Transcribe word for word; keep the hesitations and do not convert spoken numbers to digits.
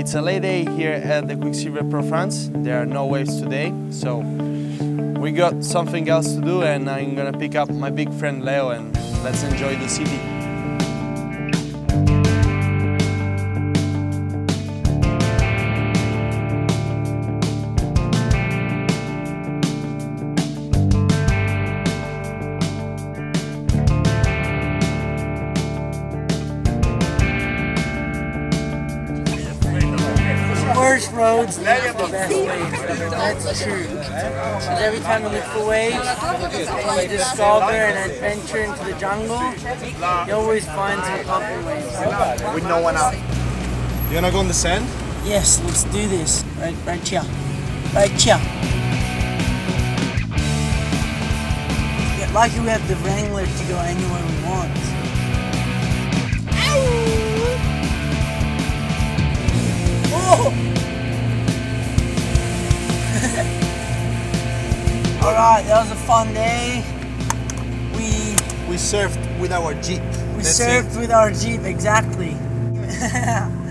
it's a Layday here at the Quiksilver Pro France. There are no waves today, so we got something else to do, and I'm gonna pick up my big friend Leo and let's enjoy the city. Worst roads lead to the best waves. That's true. Because every time you look for waves, when you discover an adventure into the jungle, you always find some pumping waves. With no one out. You wanna go on the sand? Yes, let's do this. Right, right here. Right here. Yeah, lucky we have the Wrangler to go anywhere we want. Oh! Alright, that was a fun day. We We surfed with our Jeep. we That's surfed it. with our Jeep, exactly.